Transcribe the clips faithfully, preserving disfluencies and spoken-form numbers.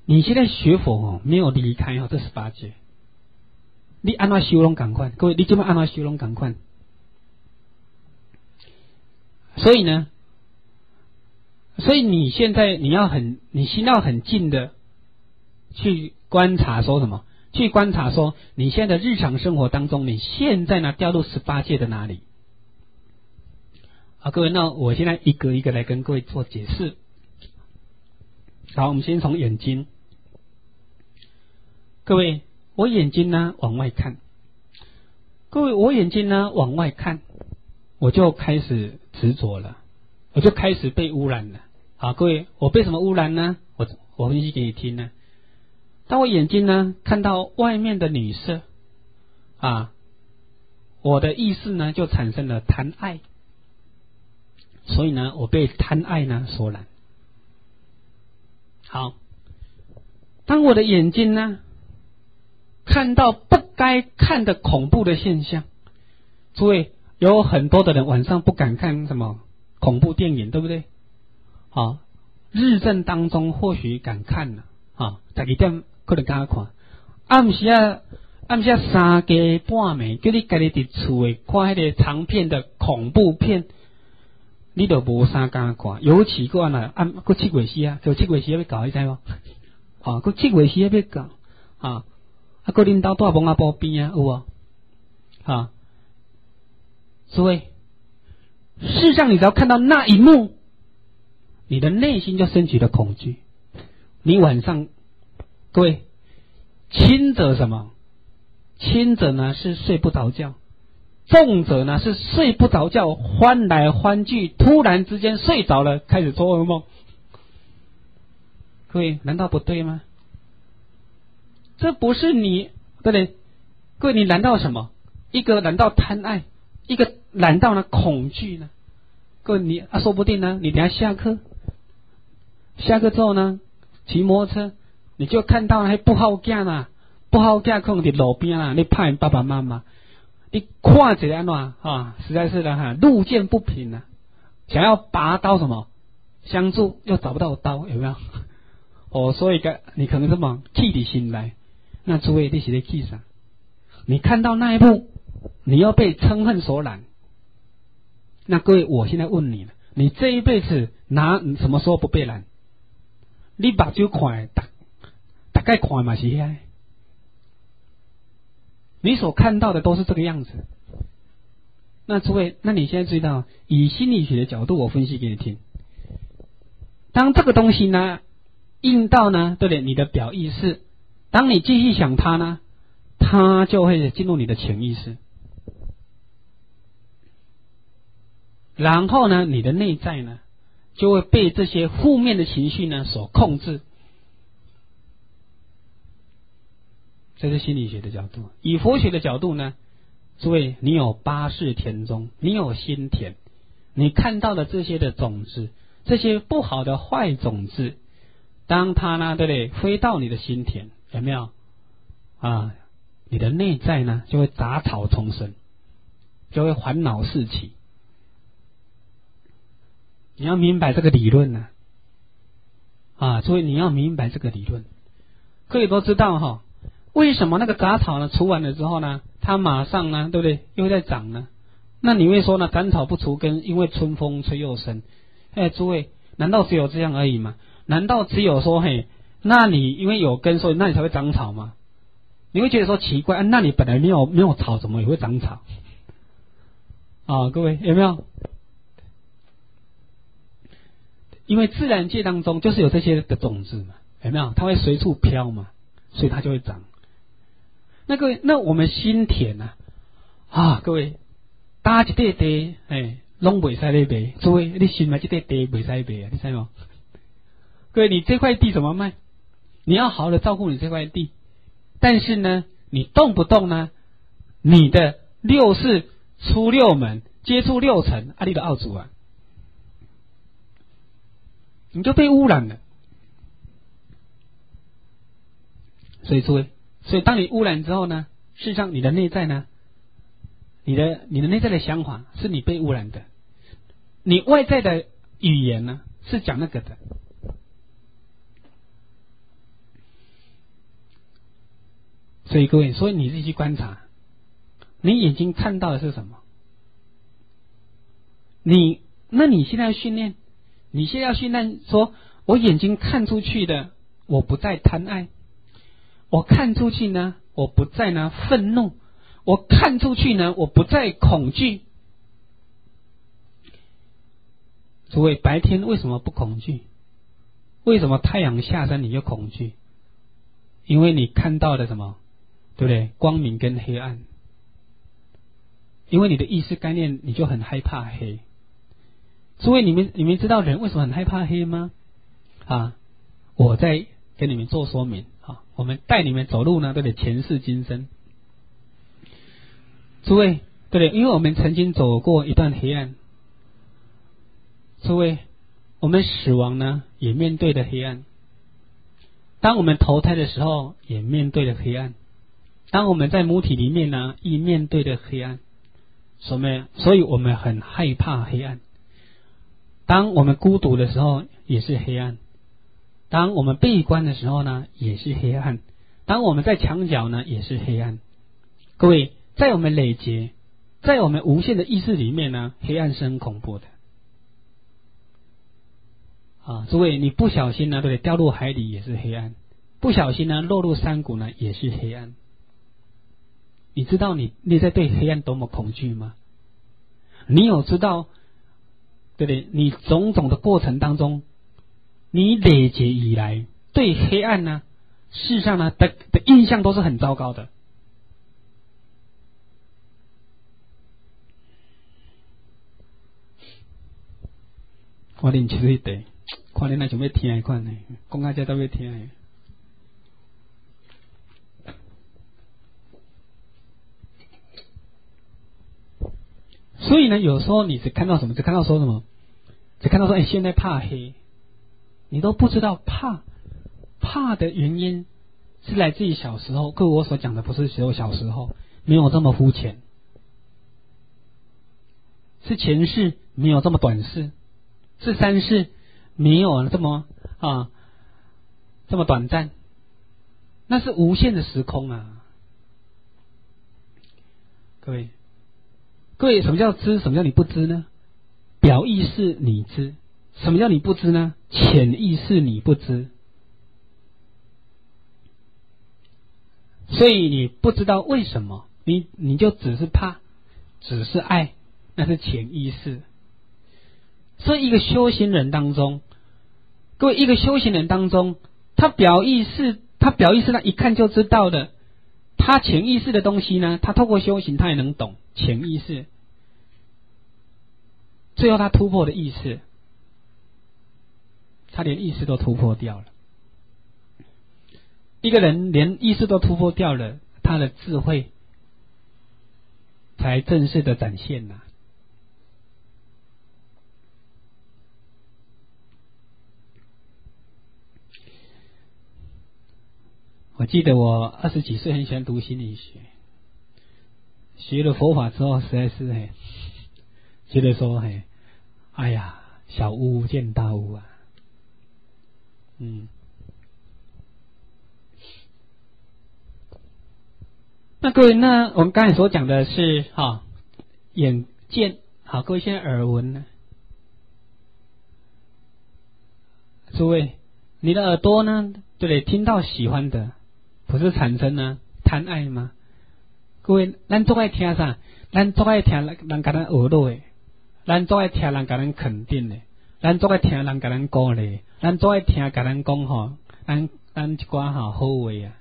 你现在学佛哦，没有离开哦这十八界，你按怎修拢同款，各位，你怎么按怎修拢同款？所以呢，所以你现在你要很，你心要很静的去观察，说什么？去观察说，你现在的日常生活当中，你现在呢掉入十八界的哪里？好，各位，那我现在一个一个来跟各位做解释。好，我们先从眼睛。各位，我眼睛呢往外看，各位，我眼睛呢往外看，我就开始执着了，我就开始被污染了。好，各位，我被什么污染呢？我我分析给你听呢。当我眼睛呢看到外面的女色啊，我的意识呢就产生了贪爱，所以呢我被贪爱呢所染。好，当我的眼睛呢看到不该看的恐怖的现象，诸位，有很多的人晚上不敢看什么恐怖电影，对不对？好，日正当中或许敢看了啊，十二点可能敢看，暗时啊暗时啊三更半暝，叫你家己伫厝诶看迄个长片的恐怖片，你都无啥敢看。尤其个安那暗个七月时啊，就七月时要搞，你知无？啊，个七月时要搞啊，啊个恁兜住蒙阿波边啊，有无？啊，所以事实上，你只要看到那一幕，你的内心就升起了恐惧。你晚上，各位，轻者什么？轻者呢是睡不着觉，重者呢是睡不着觉，翻来翻去，突然之间睡着了，开始做噩梦。各位，难道不对吗？这不是你，对不对？各位，你难道什么？一个难道贪爱，一个难道呢恐惧呢？各位，你啊，说不定呢，你等一下下课，下课之后呢，骑摩托车，你就看到那不好囝啦，不好囝可能伫路边啦，你怕爸爸妈妈，你看起来安怎啊？实在是的哈，路见不平啊，想要拔刀什么相助，又找不到刀，有没有？哦，所以个你可能什么气底心来，那诸位你是在气啥？你看到那一幕，你要被嗔恨所染。那各位，我现在问你了，你这一辈子哪什么时候不被染？你目睭看，大大概看嘛是遐，你所看到的都是这个样子。那诸位，那你现在知道，以心理学的角度，我分析给你听。当这个东西呢印到呢，对不对？你的表意识，当你继续想它呢，它就会进入你的潜意识。然后呢，你的内在呢，就会被这些负面的情绪呢所控制。这是心理学的角度。以佛学的角度呢，诸位，你有八识田中，你有心田，你看到的这些的种子，这些不好的坏种子，当它呢，对不对，飞到你的心田，有没有啊？你的内在呢，就会杂草丛生，就会烦恼四起。你要明白这个理论呢、啊，啊，所以你要明白这个理论。各位都知道哈，为什么那个杂草呢除完了之后呢，它马上呢，对不对，又在长呢？那你会说呢，斩草不除根，因为春风吹又生。哎，诸位，难道只有这样而已吗？难道只有说嘿，那你因为有根，所以那你才会长草吗？你会觉得说奇怪，啊、那你本来没有没有草，怎么也会长草？啊，各位有没有？因为自然界当中就是有这些的种子嘛，有没有？它会随处飘嘛，所以它就会长。那各位，那我们心田啊，啊，各位搭一块地，哎，拢袂使咧卖。诸位，你心买这块地袂使卖啊，你知吗？各位，你这块地怎么卖？你要好好的照顾你这块地，但是呢，你动不动呢，你的六识出六门，接触六尘，啊，你的奥主啊。你就被污染了，所以诸位，所以当你污染之后呢，事实上你的内在呢，你的你的内在的想法是你被污染的，你外在的语言呢是讲那个的。 所以各位，所以你自己去观察，你眼睛看到的是什么？你，那你现在要训练，你现在要训练说，我眼睛看出去的，我不再贪爱；我看出去呢，我不再呢愤怒；我看出去呢，我不再恐惧。诸位，白天为什么不恐惧？为什么太阳下山你就恐惧？因为你看到的什么？对不对？光明跟黑暗。因为你的意识概念，你就很害怕黑。诸位，你们你们知道人为什么很害怕黑吗？啊，我在跟你们做说明啊。我们带你们走路呢，对不对？前世今生。诸位，对不对？因为我们曾经走过一段黑暗。诸位，我们死亡呢，也面对的黑暗。当我们投胎的时候，也面对了黑暗。当我们在母体里面呢，亦面对着黑暗。什么？所以我们很害怕黑暗。当我们孤独的时候，也是黑暗；当我们闭关的时候呢，也是黑暗；当我们在墙角呢，也是黑暗。各位，在我们累劫，在我们无限的意识里面呢，黑暗是很恐怖的。啊，诸位，你不小心呢，对不对？掉入海里也是黑暗；不小心呢，落入山谷呢，也是黑暗。你知道你你在对黑暗多么恐惧吗？你有知道，对不对？你种种的过程当中，你累劫以来对黑暗呢，事实上呢的的印象都是很糟糕的。我恁其实得，看恁那想要听一款呢，讲到这都要听的。所以呢，有时候你只看到什么？只看到说什么？只看到说，哎，现在怕黑，你都不知道怕怕的原因是来自于小时候。各位，我所讲的不是只有小时候，没有这么肤浅，是前世没有这么短视，是三世没有这么啊这么短暂，那是无限的时空啊，各位。各位，什么叫知？什么叫你不知呢？表意识你知，什么叫你不知呢？潜意识你不知。所以你不知道为什么，你你就只是怕，只是爱，那是潜意识。所以一个修行人当中，各位，一个修行人当中，他表意识，他表意识他一看就知道的。他潜意识的东西呢，他透过修行他也能懂潜意识，最后他突破的意识，他连意识都突破掉了。一个人连意识都突破掉了，他的智慧才正式的展现呐。我记得我二十几岁很喜欢读心理学，学了佛法之后，实在是嘿，觉得说嘿，哎呀，小巫见大巫啊，嗯。那各位，那我们刚才所讲的是哈、哦、眼见，好，各位现在耳闻呢？诸位，你的耳朵呢，对不对？听到喜欢的。不是产生呢贪爱吗？各位，咱最爱听啥？咱最爱听人人甲咱学落的，咱最爱听人甲咱肯定的，咱最爱听人甲咱鼓励，咱最爱听甲咱讲吼，咱咱一寡吼好话啊。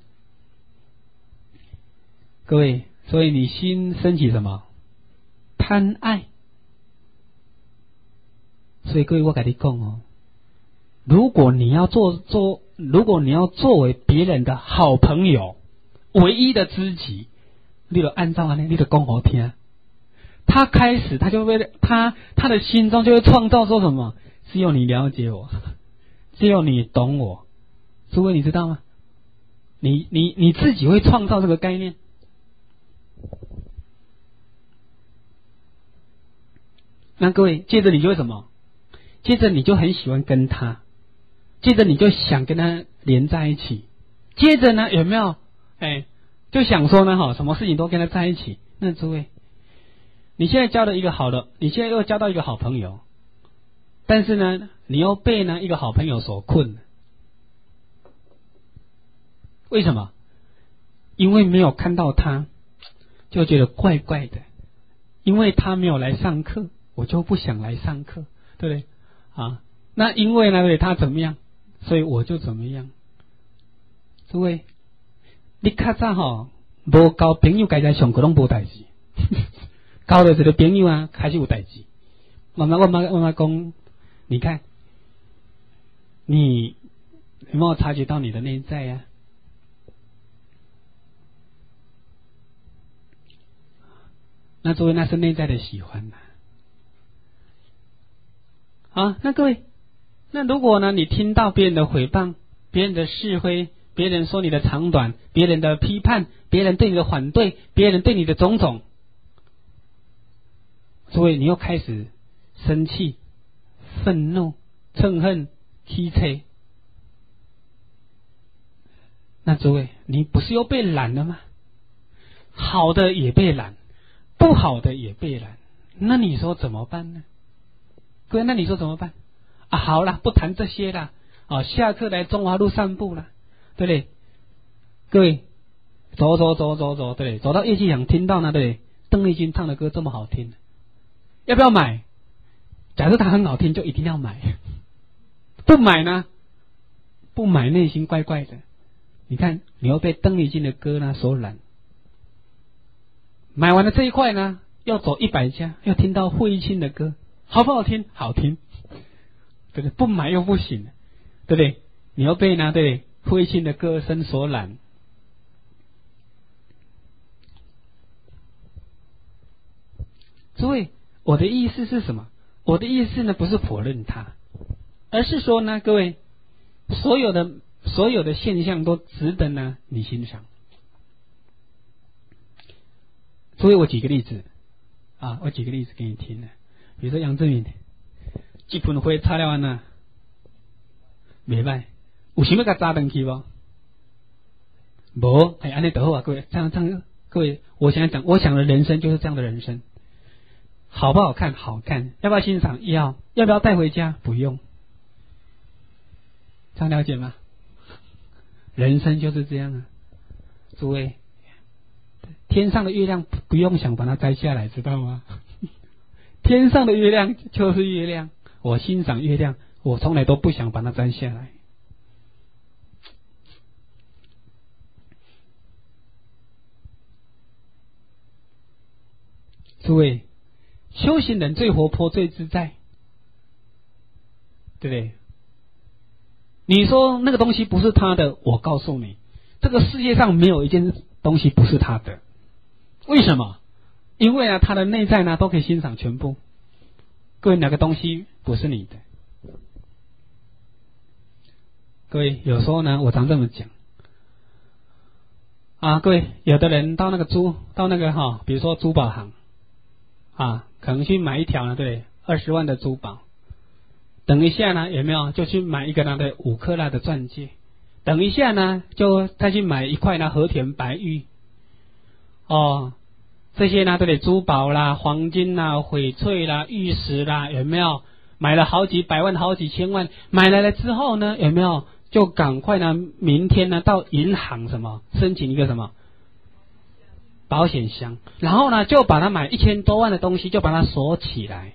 各位，所以你心升起什么？贪爱。所以各位，我跟你讲哦，如果你要做做。如果你要作为别人的好朋友，唯一的知己，你就按照呢，你就讲好听。他开始，他就会他他的心中就会创造说什么？只有你了解我，只有你懂我。诸位，你知道吗？你你你自己会创造这个概念。那各位，接着你就会什么？接着你就很喜欢跟他。接着你就想跟他连在一起，接着呢有没有？哎， 就想说呢，哈，什么事情都跟他在一起。那诸位，你现在交了一个好的，你现在又交到一个好朋友，但是呢，你又被呢一个好朋友所困。为什么？因为没有看到他，就觉得怪怪的。因为他没有来上课，我就不想来上课，对不对？啊，那因为呢，对他怎么样，所以我就怎么样。诸位，你较早吼，无交朋友，该在上课拢无代志。交了一个朋友啊，开始有代志。慢慢，慢慢，慢慢讲，你看，你有没有察觉到你的内在呀、啊？那诸位，那是内在的喜欢呐、啊。好，那各位，那如果呢，你听到别人的诽谤、别人的是非、别人说你的长短、别人的批判、别人对你的反对、别人对你的种种，诸位，你又开始生气、愤怒、憎恨、欺贼，那诸位，你不是又被染了吗？好的也被染。不好的也被染，那你说怎么办呢？各位，那你说怎么办啊？好啦，不谈这些啦，啊，下课来中华路散步啦，对不对？各位，走走走走走，对不对？走到夜机场，听到呢，对不对？邓丽君唱的歌这么好听，要不要买？假设它很好听，就一定要买。不买呢？不买，内心怪怪的。你看，你又被邓丽君的歌呢所染。买完了这一块呢，要走一百家，要听到费玉清的歌，好不好听？好听，对不对？不买又不行，对不对？你要被呢，对费玉清的歌声所染。诸位，我的意思是什么？我的意思呢，不是否认它，而是说呢，各位，所有的所有的现象都值得呢你欣赏。所以我举个例子啊，我举个例子给你听呢。比如说杨志敏，这盆花插了安那，袂歹，有想要甲扎登去无？无，哎，安尼就好啊，各位，这样这样，各位，我想讲，我想的人生就是这样的人生，好不好看？好看，要不要欣赏？要，要不要带回家？不用，这样了解吗？人生就是这样啊，诸位。天上的月亮不用想把它摘下来，知道吗？天上的月亮就是月亮，我欣赏月亮，我从来都不想把它摘下来。诸位，修行人最活泼、最自在，对不对？你说那个东西不是他的，我告诉你，这个世界上没有一件东西不是他的。为什么？因为啊，他的内在呢都可以欣赏全部。各位，哪个东西不是你的？各位，有时候呢，我常这么讲啊。各位，有的人到那个珠，到那个哈、哦，比如说珠宝行啊，可能去买一条呢，对，二十万的珠宝。等一下呢，有没有就去买一个那个五克拉的钻戒？等一下呢，就再去买一块呢和田白玉。哦，这些呢，对不对？珠宝啦、黄金啦、翡翠啦、玉石啦，有没有？买了好几百万、好几千万，买来了之后呢，有没有？就赶快呢，明天呢到银行什么申请一个什么保险箱，然后呢就把它买一千多万的东西，就把它锁起来。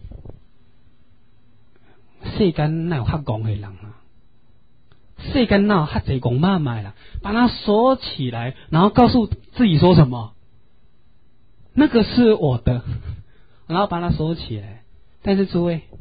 世间哪有遐戆的人啊？世间哪有遐济戆妈买啦？把它锁起来，然后告诉自己说什么？那个是我的，然后把它锁起来。但是诸位，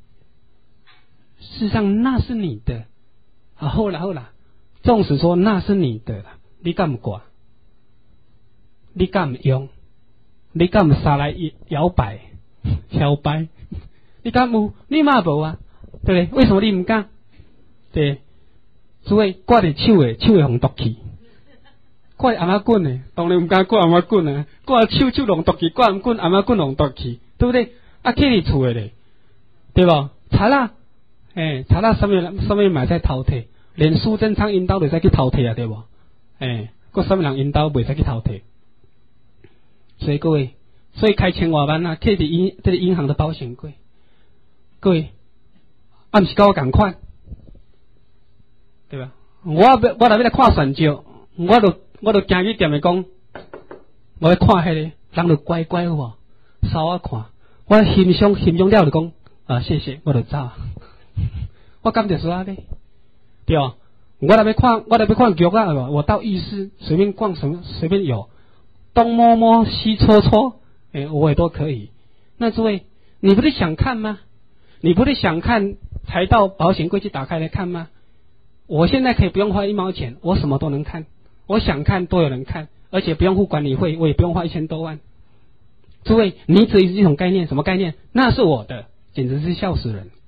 事实上那是你的。啊，好啦好啦，纵使说那是你的啦，你敢不管？你敢不用？你敢不杀来摇摆摇摆？你敢有？你嘛无啊？对不对？为什么你唔敢？对，诸位挂在手的，手会红毒气；挂在阿妈棍的，当然唔敢挂阿妈棍啊！挂手手红毒气，挂唔棍阿妈棍红毒气，对不对？啊，去你厝的咧，对不？查啦，诶，查啦，上面上面买在饕餮，连苏贞昌因兜都使去饕餮啊，对不？诶， 个什么人引导袂使去偷摕。所以各位，所以开千外万啊，摕伫银这个银行的保险柜，各位，啊，毋是跟我同款，对吧？我要我若要来看选照，我就我就行去店里讲，我要看迄、那个，人就乖乖有无，扫我看，我欣赏欣赏了就讲，啊谢谢，我就走。我感觉说啊咧，对哦，我若要看，我若要看剧啊，我到浴室随便逛什么随便有，东摸摸西搓搓，哎、欸，我也都可以。那诸位，你不是想看吗？你不是想看才到保险柜去打开来看吗？我现在可以不用花一毛钱，我什么都能看，我想看都有人看，而且不用付管理费，我也不用花一千多万。诸位，你只有一种概念，什么概念？那是我的，简直是笑死人。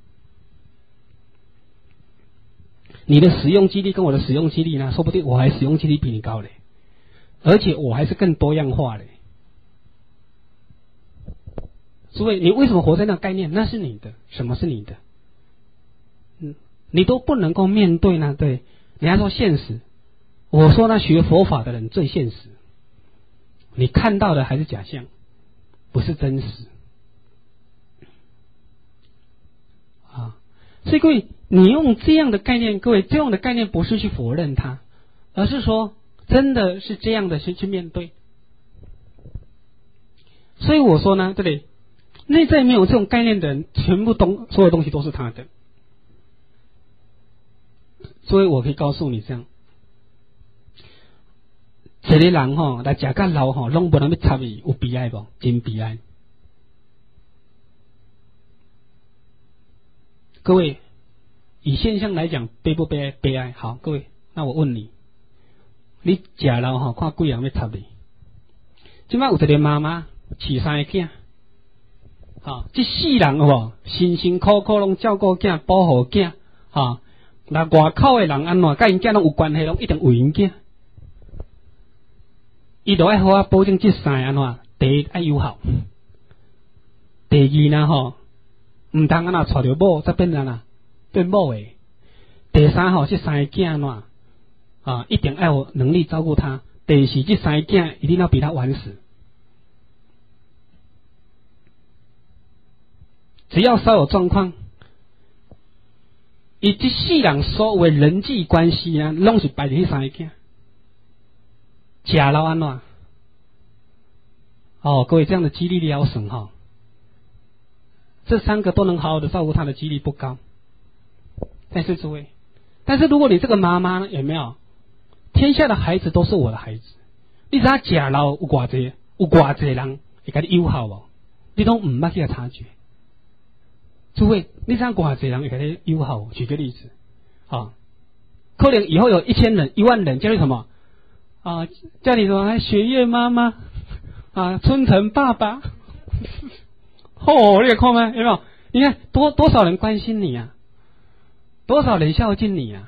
你的使用几率跟我的使用几率呢？说不定我还使用几率比你高嘞，而且我还是更多样化嘞。诸位，你为什么活在那个概念？那是你的，什么是你的？嗯。你都不能够面对呢？对，你还说现实？我说那学佛法的人最现实，你看到的还是假象，不是真实啊。所以各位，你用这样的概念，各位这样的概念不是去否认它，而是说真的是这样的去去面对。所以我说呢，对不对？内在没有这种概念的人，全部东所有东西都是他的。所以我可以告诉你这样，一个人吼来食到老吼，拢无人要插伊，有悲哀无？真悲哀。各位，以现象来讲，悲不悲哀？悲哀。好，各位，那我问你，你食老吼，看几人要插你？即摆有一个妈妈饲三个囝，哈，这世人有无？辛辛苦苦拢照顾囝，保护囝，哈。那外口的人安怎，甲因囝拢有关系，拢一定为因囝。伊就爱好啊，保证这三安怎，第一爱友好，第二呢吼，唔通安怎娶着某，则变安怎变某诶。第三吼，这三个囝安怎啊，一定爱有能力照顾他。第四，这三个囝一定要比他晚死。只要稍有状况。伊这世人所有的人际关系啊，拢是摆伫迄三个囝，食老安怎？哦，各位这样的几率你要省哈。这三个都能好好的照顾他的几率不高。但是诸位，但是如果你这个妈妈呢，有没有？天下的孩子都是我的孩子，你知影食老有偌济，有偌济人会甲你友好无？你都唔捌去察觉。诸位，你知影偌济人会跟你友好？举个例子，啊，可能以后有一千人、一万人叫你什么啊？叫你什么？雪月妈妈啊，春城爸爸。哦，你有看吗？有没有？你看多多少人关心你啊，多少人孝敬你啊？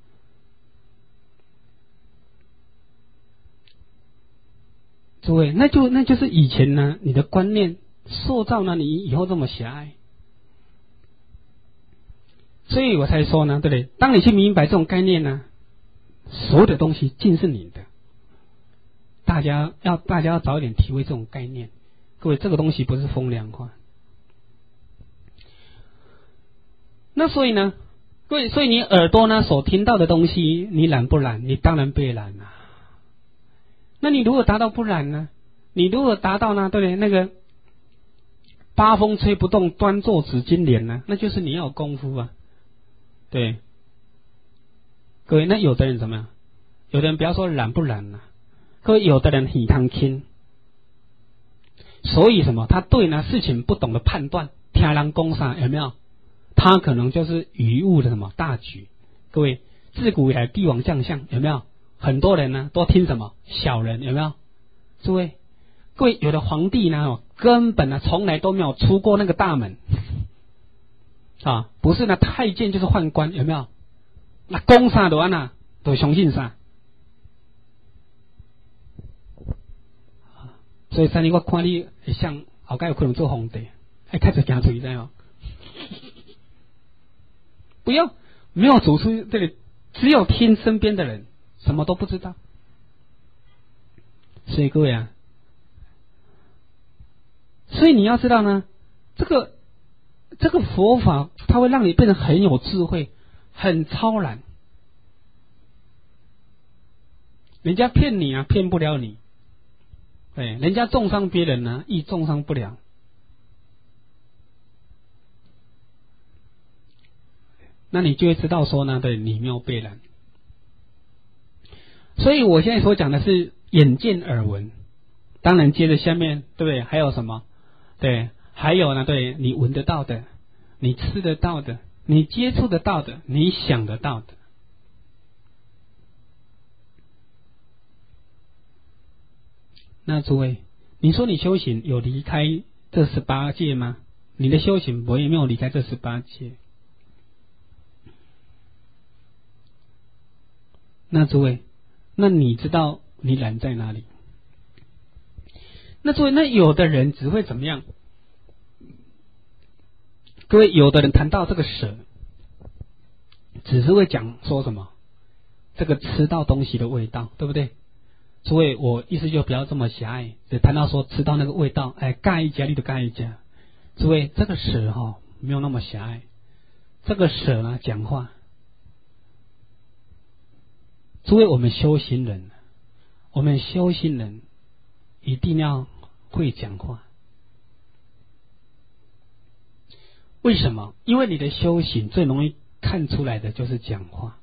诸位，那就那就是以前呢，你的观念塑造了你以后这么狭隘。所以我才说呢，对不对？当你去明白这种概念呢，所有的东西尽是你的。大家要大家要早一点体会这种概念。各位，这个东西不是风凉话。那所以呢，各位，所以你耳朵呢所听到的东西，你染不染？你当然被染啊。那你如果达到不染呢？你如果达到呢，对不对？那个八风吹不动，端坐紫金莲呢，那就是你要有功夫啊。对，各位，那有的人怎么样？有的人不要说染不染啊，各位，有的人很贪轻，所以什么？他对呢事情不懂得判断，听人讲啥有没有？他可能就是贻误的什么大局。各位，自古以来帝王将相有没有？很多人呢都听什么小人有没有？诸位，各位，有的皇帝呢根本呢从来都没有出过那个大门。啊，不是呢，太监就是宦官，有没有？那讲啥就安那，就相信啥。所以三年我看你会像后盖有可能做皇帝，还开始行出去，知道吗？不要，没有走出这里，只有听身边的人，什么都不知道。 所以各位啊，所以你要知道呢，这个这个佛法它会让你变得很有智慧，很超然。人家骗你啊，骗不了你。对，人家重伤别人呢、啊，亦重伤不了。那你就会知道说呢，对，你没有被染。所以我现在所讲的是眼见耳闻，当然接着下面，对不对？还有什么？对，还有呢，对，你闻得到的，你吃得到的，你接触得到的，你想得到的。那诸位，你说你修行有离开这十八界吗？你的修行我也没有离开这十八界。那诸位，那你知道你染在哪里？那诸位，那有的人只会怎么样？各位，有的人谈到这个舍，只是会讲说什么？这个吃到东西的味道，对不对？诸位，我意思就不要这么狭隘，只谈到说吃到那个味道，哎，盖一家你就盖一家。诸位，这个舍哈、哦、没有那么狭隘，这个舍呢讲话。诸位，我们修行人，我们修行人一定要会讲话。为什么？因为你的修行最容易看出来的就是讲话。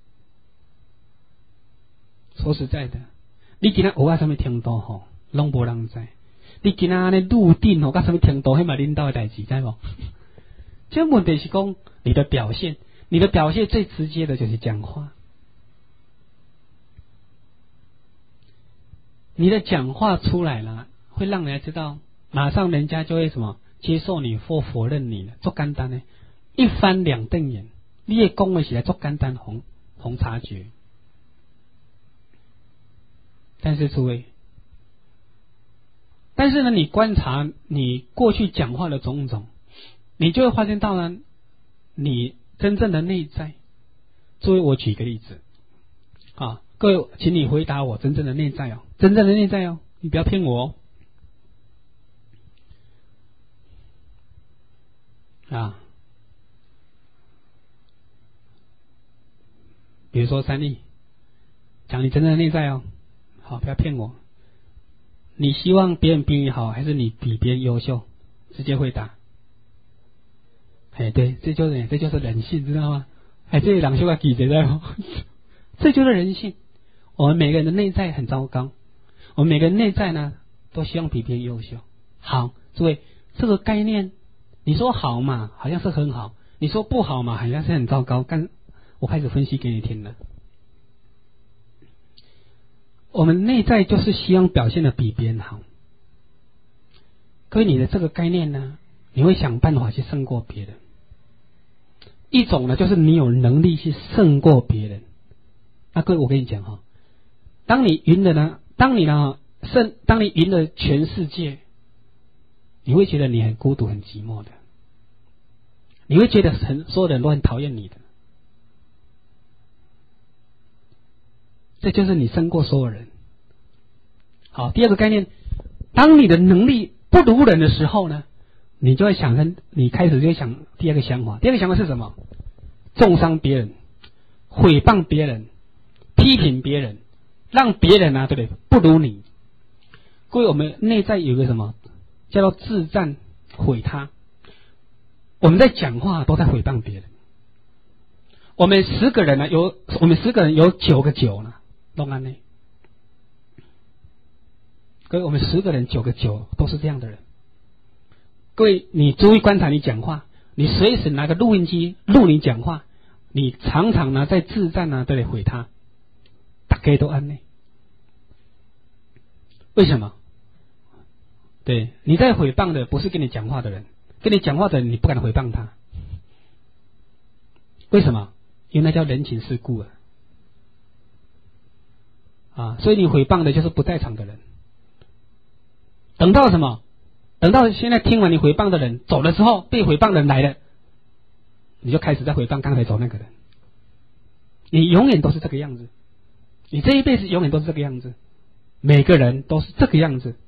说实在的，你今仔学到什么程度吼，拢无人知。你今仔安尼入定吼，到什么程度，迄嘛领导的代志，知无？这问题是讲你的表现，你的表现最直接的就是讲话。你的讲话出来了，会让人家知道，马上人家就会什么接受你或否认你了，做简单呢，一翻两瞪眼，你也讲的起来做简单红红察觉。但是诸位，但是呢，你观察你过去讲话的种种，你就会发现到呢，你真正的内在。诸位，我举一个例子啊。各位，请你回答我真正的内在哦，真正的内在哦，你不要骗我哦。啊，比如说三立，讲你真正的内在哦，好，不要骗我。你希望别人比你好，还是你比别人优秀？直接回答。哎，对，这就是这就是人性，知道吗？哎，这两句话记着在哦，这就是人性。我们每个人的内在很糟糕，我们每个人内在呢都希望比别人优秀。好，诸位，这个概念，你说好嘛，好像是很好；你说不好嘛，好像是很糟糕。但我开始分析给你听了。我们内在就是希望表现的比别人好。各位，你的这个概念呢，你会想办法去胜过别人。一种呢，就是你有能力去胜过别人。那各位，我跟你讲哈。当你赢了呢，当你呢胜，当你赢了全世界，你会觉得你很孤独、很寂寞的，你会觉得很所有人都很讨厌你的，这就是你胜过所有人。好，第二个概念，当你的能力不如人的时候呢，你就会想跟你开始就会想第二个想法，第二个想法是什么？重伤别人，毁谤别人，批评别人。让别人啊，对不对？不如你。各位，我们内在有个什么叫做自赞毁他？我们在讲话都在毁谤别人。我们十个人呢，有我们十个人有九个九呢，弄安呢。各位，我们十个人九个九都是这样的人。各位，你注意观察你讲话，你随时拿个录音机录你讲话，你常常呢在自赞呢，对不对？毁他。大家都安呢？为什么？对，你在诽谤的不是跟你讲话的人，跟你讲话的人你不敢诽谤他。为什么？因为那叫人情世故啊！啊，所以你诽谤的就是不在场的人。等到什么？等到现在听完你诽谤的人走了之后，被诽谤的人来了，你就开始在诽谤刚才走那个人。你永远都是这个样子。你这一辈子永远都是这个样子， 每个人都是这个样子，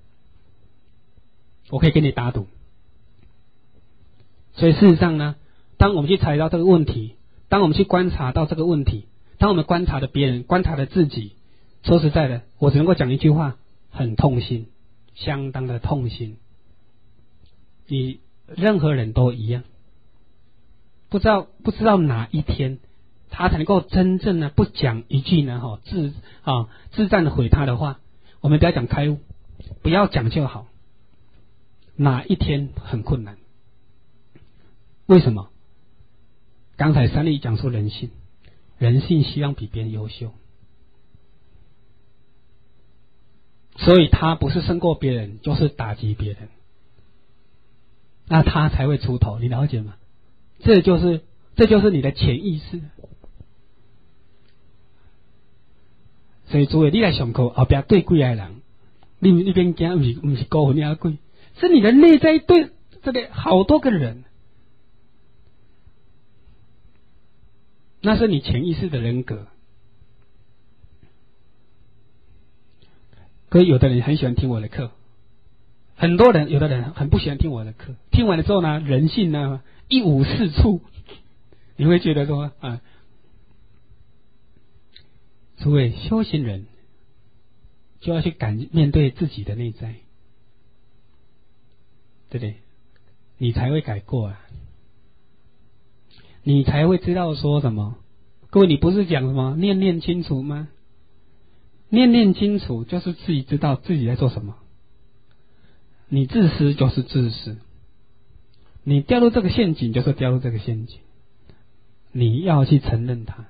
我可以跟你打赌。所以事实上呢，当我们去察觉到这个问题，当我们去观察到这个问题，当我们观察的别人，观察的自己，说实在的，我只能够讲一句话，很痛心，相当的痛心。你任何人都一样，不知道不知道哪一天他才能够真正的不讲一句呢哈自啊自赞毁他的话，我们不要讲开悟，不要讲就好。哪一天很困难？为什么？刚才三立讲说人性，人性希望比别人优秀，所以他不是胜过别人，就是打击别人，那他才会出头，你了解吗？这就是这就是你的潜意识。所以诸位，你来上课后边对几个人，你你边惊不是不是高分压贵，是你的内在对这里好多个人，那是你潜意识的人格。可是有的人很喜欢听我的课，很多人有的人很不喜欢听我的课，听完了之后呢，人性呢一无是处，你会觉得说啊，诸位修行人就要去敢面对自己的内在，对不对？你才会改过啊，你才会知道说什么。各位，你不是讲什么念念清楚吗？念念清楚就是自己知道自己在做什么，你自私就是自私，你掉入这个陷阱就是掉入这个陷阱，你要去承认它。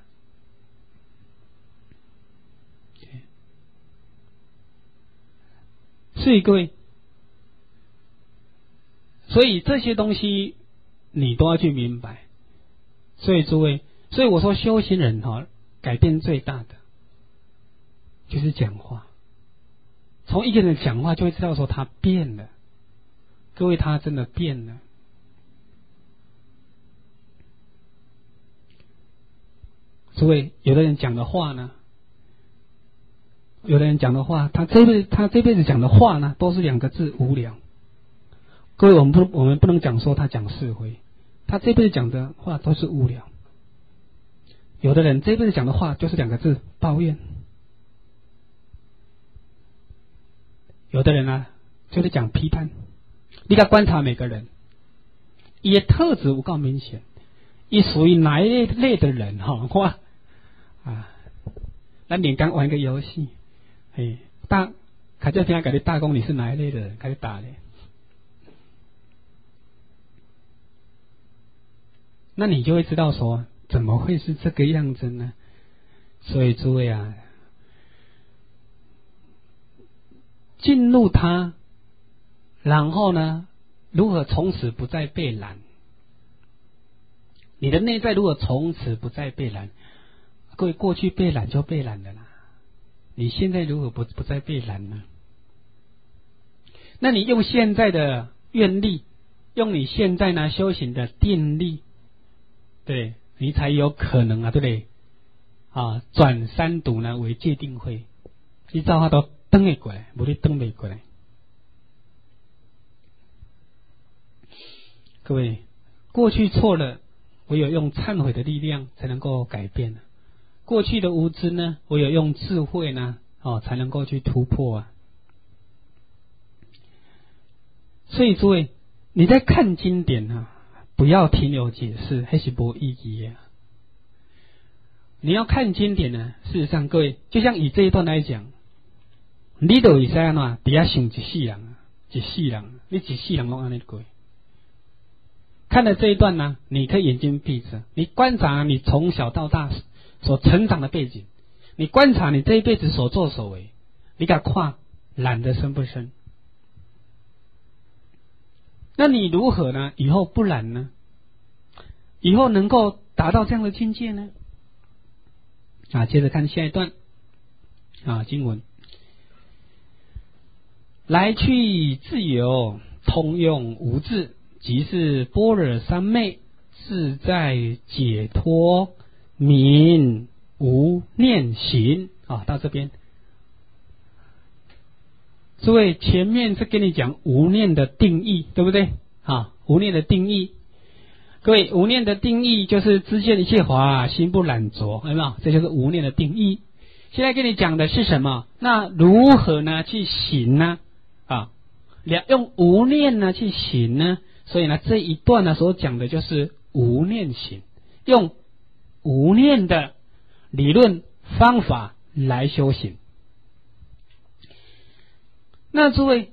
所以各位，所以这些东西你都要去明白。所以诸位，所以我说修行人哈，改变最大的就是讲话。从一个人讲话就会知道说他变了，各位他真的变了。诸位，有的人讲的话呢，有的人讲的话，他这辈子他这辈子讲的话呢，都是两个字：无聊。各位，我们不我们不能讲说他讲是非，他这辈子讲的话都是无聊。有的人这辈子讲的话就是两个字：抱怨。有的人呢，就是讲批判。你该观察每个人，伊的特质有够明显，伊属于哪一类类的人哈？哇啊！咱连刚玩一个游戏，嘿，大卡这天给你大公，你是哪一类的人？开始打嘞，那你就会知道说，怎么会是这个样子呢？所以诸位啊，进入它，然后呢，如何从此不再被染？你的内在如果从此不再被染，各位，过去被染就被染了啦，你现在如何不不再被染呢？那你用现在的愿力，用你现在呢修行的定力，对，你才有可能啊，对不对？啊，转三毒呢为戒定慧，你照他都登会过来，不你登不过来。各位，过去错了，唯有用忏悔的力量才能够改变了。过去的无知呢，唯有用智慧呢，哦，才能够去突破啊。所以诸位，你在看经典啊，不要停留解释，那是没意义啊。你要看经典呢，事实上各位，就像以这一段来讲，你都会使安怎底下想一世人啊，一世人，你一世人拢安尼过。看了这一段呢，你可以眼睛闭着，你观察你从小到大所成长的背景，你观察你这一辈子所作所为，你敢看染得深不深？那你如何呢？以后不染呢？以后能够达到这样的境界呢？啊，接着看下一段啊，经文：来去自由，通用无滞，即是般若三昧，自在解脱，明无念行啊。到这边， 诸位，前面是跟你讲无念的定义，对不对？啊，无念的定义，各位，无念的定义就是知见一切法，心不染着，有没有？这就是无念的定义。现在跟你讲的是什么？那如何呢去行呢？啊，用无念呢去行呢？所以呢，这一段呢所讲的就是无念行，用无念的理论方法来修行。那诸位，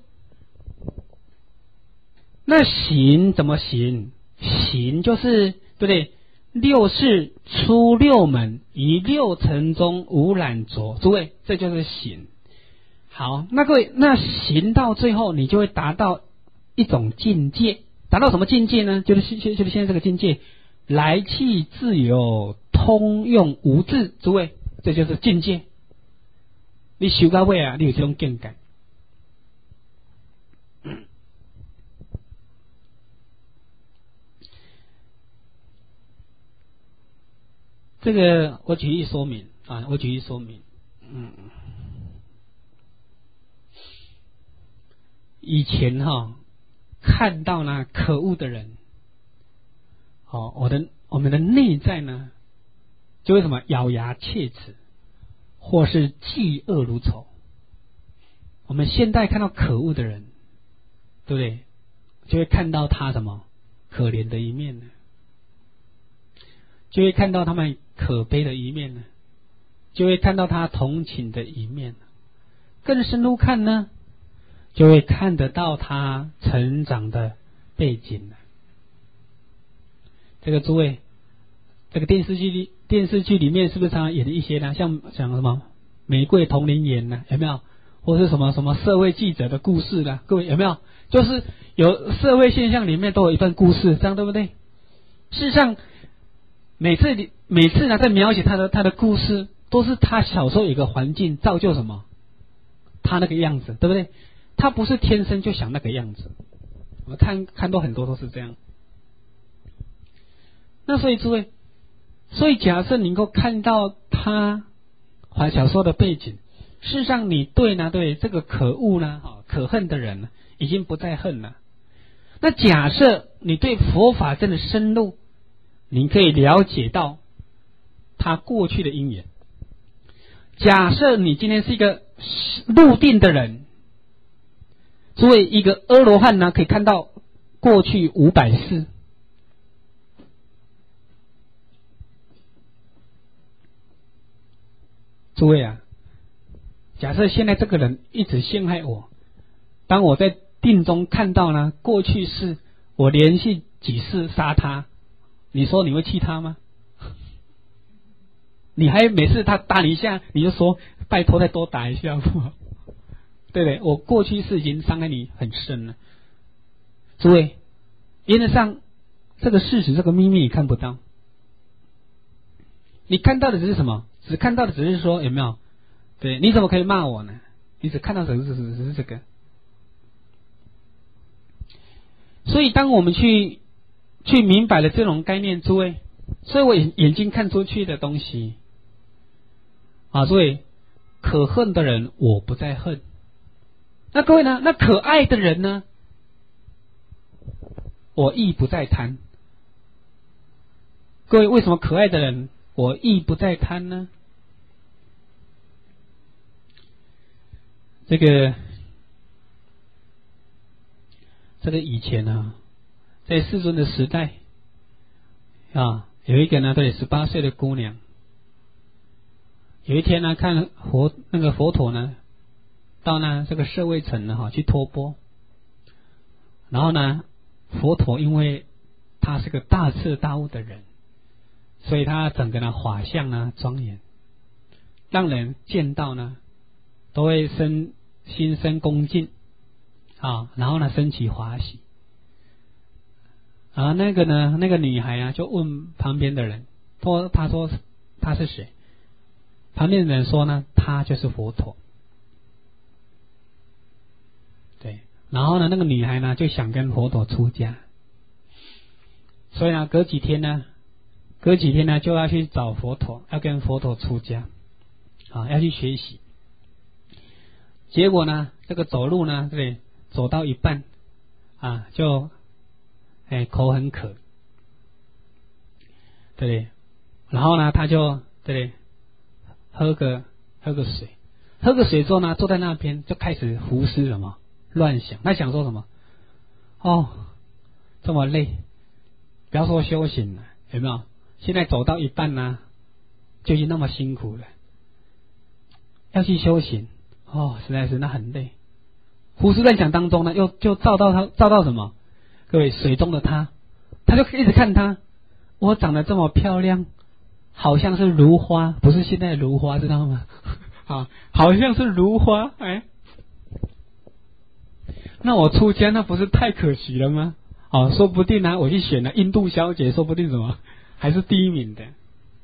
那行怎么行？行就是对不对？六事出六门，于六尘中无染着。诸位，这就是行。好，那各位，那行到最后，你就会达到一种境界。达到什么境界呢？就是就是现在这个境界，来去自由，通用无滞。诸位，这就是境界。你修到尾啊，你有这种境界。这个我举例说明啊，我举例说明。嗯，以前哈、哦、看到呢可恶的人，哦，我的我们的内在呢就会什么咬牙切齿，或是嫉恶如仇。我们现在看到可恶的人，对不对？就会看到他什么可怜的一面呢？就会看到他们可悲的一面呢，就会看到他同情的一面。更深入看呢，就会看得到他成长的背景了。这个诸位，这个电视剧里电视剧里面是不是常常演一些呢？像讲什么玫瑰同龄眼呢？有没有？或是什么什么社会记者的故事呢？各位有没有？就是有社会现象里面都有一份故事，这样对不对？事实上，每次每次呢，在描写他的他的故事，都是他小时候有一个环境造就什么，他那个样子，对不对？他不是天生就想那个样子。我们看看到很多都是这样。那所以诸位，所以假设你能够看到他小时候的背景，事实上你对呢，对这个可恶呢，可恨的人呢，已经不再恨了。那假设你对佛法真的深入，你可以了解到他过去的因缘。假设你今天是一个入定的人，作为一个阿罗汉呢，可以看到过去五百世。诸位啊，假设现在这个人一直陷害我，当我在定中看到呢，过去是我连续几次杀他，你说你会气他吗？你还每次他打你一下，你就说拜托再多打一下，对不对？我过去是已经伤害你很深了。诸位，原则上这个事实，这个秘密你看不到，你看到的只是什么？只看到的只是说有没有？对，你怎么可以骂我呢？你只看到的只是只是这个。所以当我们去去明白了这种概念，诸位，所以我眼眼睛看出去的东西啊，诸位，可恨的人我不再恨。那各位呢？那可爱的人呢？我亦不再贪。各位，为什么可爱的人我亦不再贪呢？这个这个以前啊，在世尊的时代啊，有一个呢，对十八岁的姑娘，有一天呢，看佛那个佛陀呢，到呢这个舍卫城呢哈去托钵，然后呢，佛陀因为他是个大彻大悟的人，所以他整个呢法相呢庄严，让人见到呢都会生心生恭敬啊，然后呢升起欢喜。啊，那个呢，那个女孩啊，就问旁边的人，说他说他是谁？旁边的人说呢，他就是佛陀。对，然后呢，那个女孩呢就想跟佛陀出家，所以呢，隔几天呢，隔几天呢就要去找佛陀，要跟佛陀出家，啊，要去学习。结果呢，这这个走路呢，对不对？走到一半啊，就哎口很渴，对不对？然后呢，他就对不对？喝个喝个水，喝个水之后呢，坐在那边就开始胡思什么乱想。他想说什么？哦，这么累，不要说修行了，有没有？现在走到一半呢，就已经那么辛苦了，要去修行，哦，实在是那很累。胡思乱想当中呢，又就照到他，照到什么？各位，水中的他，他就一直看他，我长得这么漂亮，好像是如花，不是现在的如花，知道吗？啊，好像是如花，哎，那我出家那不是太可惜了吗？哦，说不定呢，我去选了印度小姐，说不定什么还是第一名的。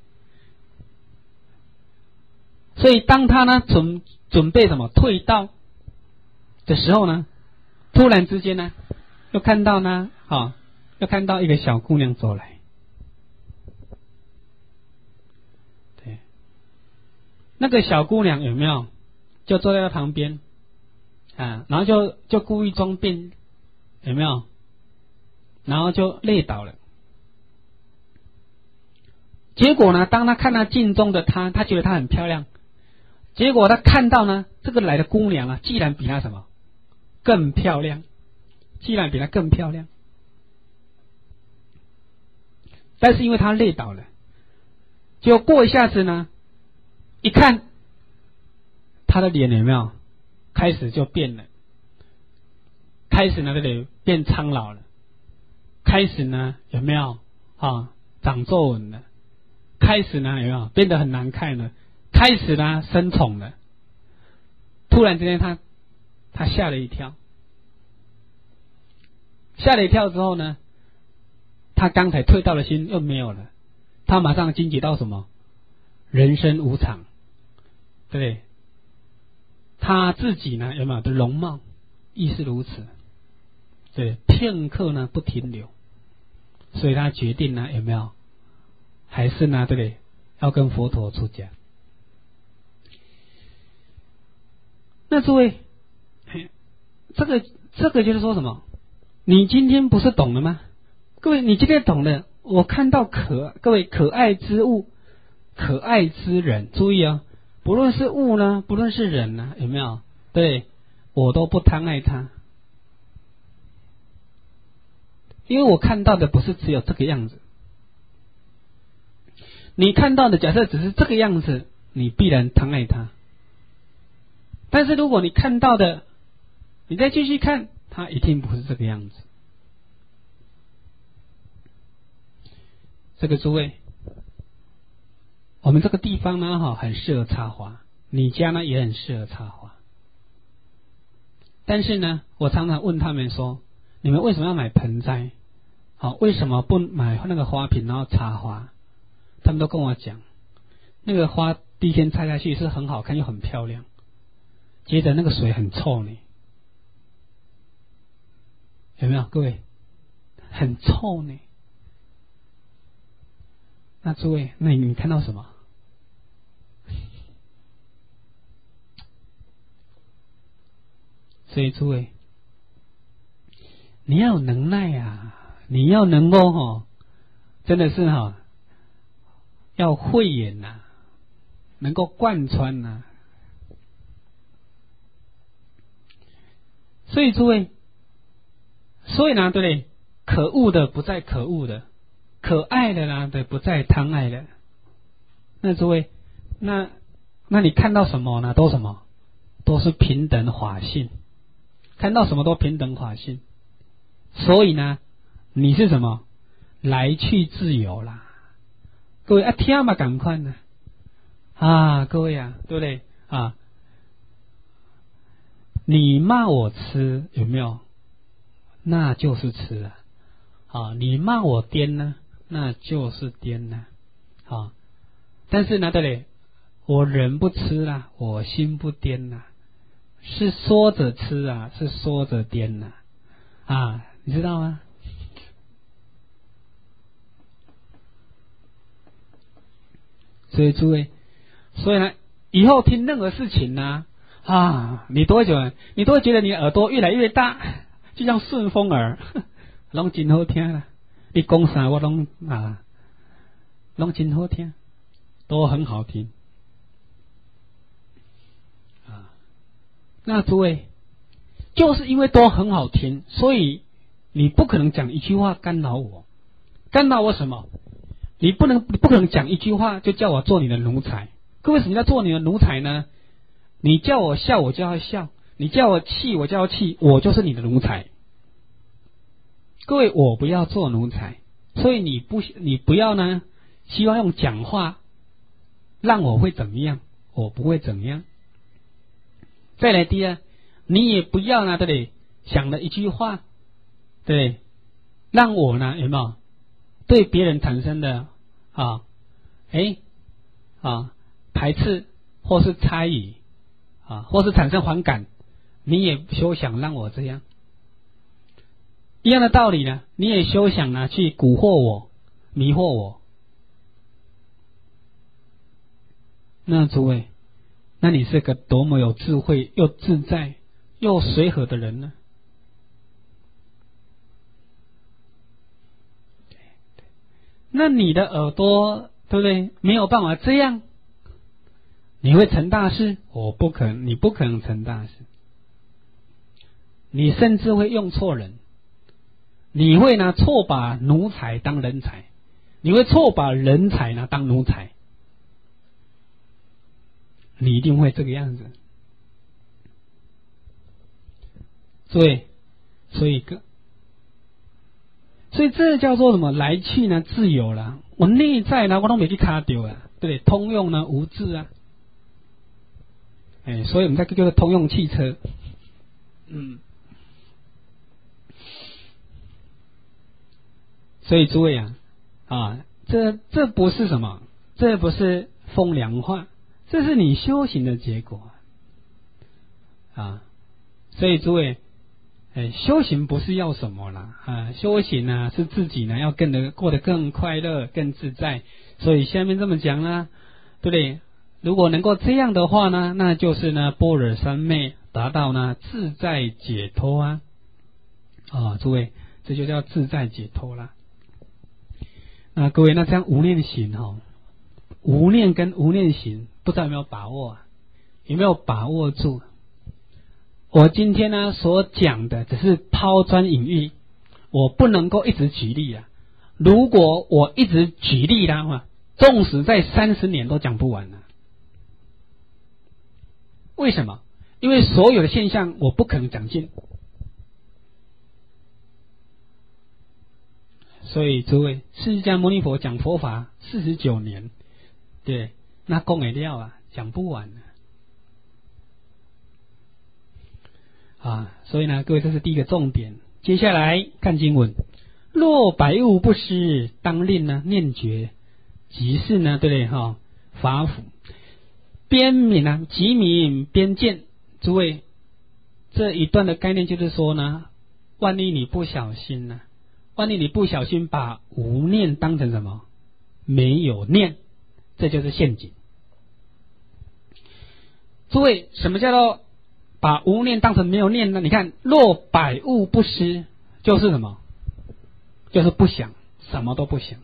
所以当他呢准准备什么退道的时候呢，突然之间呢，又看到呢，啊、哦，又看到一个小姑娘走来。对，那个小姑娘有没有就坐在他旁边啊？然后就就故意装病，有没有？然后就累倒了。结果呢，当他看到镜中的她，他觉得她很漂亮。结果他看到呢，这个来的姑娘啊，既然比她什么更漂亮，既然比她更漂亮，但是因为他累倒了，结果过一下子呢，一看他的脸有没有开始就变了，开始呢这里变苍老了，开始呢有没有啊长皱纹了，开始呢有没有变得很难看了，开始呢生宠了。突然之间他他吓了一跳，吓了一跳之后呢，他刚才退到的心又没有了，他马上惊觉到什么？人生无常，对不对？他自己呢有没有的容貌亦是如此，对，片刻呢不停留，所以他决定呢有没有，还是呢对不对？要跟佛陀出家。那诸位，这个这个就是说什么？你今天不是懂了吗？各位，你今天懂了。我看到可各位可爱之物，可爱之人，注意啊，不论是物呢，不论是人呢，有没有？对，我都不贪爱它，因为我看到的不是只有这个样子。你看到的假设只是这个样子，你必然贪爱它。但是如果你看到的，你再继续看，它一定不是这个样子。这个诸位，我们这个地方呢，哈，很适合插花，你家呢也很适合插花。但是呢，我常常问他们说，你们为什么要买盆栽？好，为什么不买那个花瓶然后插花？他们都跟我讲，那个花第一天插下去是很好看又很漂亮，接着那个水很臭呢，有没有？各位，很臭呢。那诸位，那你看到什么？所以诸位，你要有能耐啊，你要能够哈、哦，真的是哈、哦，要慧眼呐、啊，能够贯穿呐、啊。所以诸位，所以呢，对不对？可恶的不在可恶的，可爱的呢，对，不在贪爱的。那诸位，那那你看到什么呢？都什么？都是平等法性。看到什么都平等法性。所以呢，你是什么？来去自由啦。各位啊，听嘛，赶快呢啊，各位啊，对不对啊？你骂我吃有没有？那就是吃了啊！你骂我颠呢，那就是颠了啊！但是呢，对不对？我人不吃啦，我心不颠啦，是说着吃啊，是说着颠啦啊！你知道吗？所以诸位，所以呢，以后听任何事情呢、啊。 啊，你多久？你都会觉得你耳朵越来越大，就像顺风耳，拢真好听啦。你讲啥我拢啊，拢真好听，都很好听啊。那诸位，就是因为都很好听，所以你不可能讲一句话干扰我。干扰我什么？你不能，你不可能讲一句话就叫我做你的奴才。各位，什么叫做你的奴才呢？你叫我笑，我就要笑；你叫我气，我就要气，我就是你的奴才。各位，我不要做奴才，所以你不，你不要呢，希望用讲话让我会怎么样？我不会怎么样。再来第二，你也不要呢，对不对？想了一句话，对，让我呢，有没有对别人产生的啊，哎啊排斥或是猜疑啊，或是产生反感，你也休想让我这样。一样的道理呢，你也休想呢去蛊惑我、迷惑我。那诸位，那你是个多么有智慧、又自在、又随和的人呢？那你的耳朵，对不对？没有办法这样，你会成大事？我不可能，你不可能成大事。你甚至会用错人，你会呢错把奴才当人才，你会错把人才呢当奴才，你一定会这个样子。所以，所以个。所以这叫做什么？来去呢自由了，我内在呢我都没去卡丢啊，对不对？通用呢无滞啊，哎，所以我们在叫做通用汽车，嗯，所以诸位啊，啊，这这不是什么？这不是风凉话，这是你修行的结果啊，所以诸位。哎，修行不是要什么啦啊，修行呢是自己呢要更的过得更快乐、更自在。所以下面这么讲啦，对不对？如果能够这样的话呢，那就是呢般若三昧达到呢自在解脱啊啊，诸位，这就叫自在解脱啦。那各位，那这样无念行哈、哦，无念跟无念行，不知道有没有把握啊？有没有把握住？我今天呢所讲的只是抛砖引玉，我不能够一直举例啊。如果我一直举例的话，纵使在三十年都讲不完了。为什么？因为所有的现象我不可能讲尽。所以诸位，释迦牟尼佛讲佛法四十九年，对，那讲的料啊，讲不完了。啊，所以呢，各位，这是第一个重点。接下来看经文：若百物不施，当令呢念觉，即是呢，对不对？哈、哦，法府边悯啊，即悯边见。诸位，这一段的概念就是说呢，万一你不小心呢、啊，万一你不小心把无念当成什么？没有念，这就是陷阱。诸位，什么叫做把无念当成没有念呢？你看，若百物不施，就是什么？就是不想，什么都不想。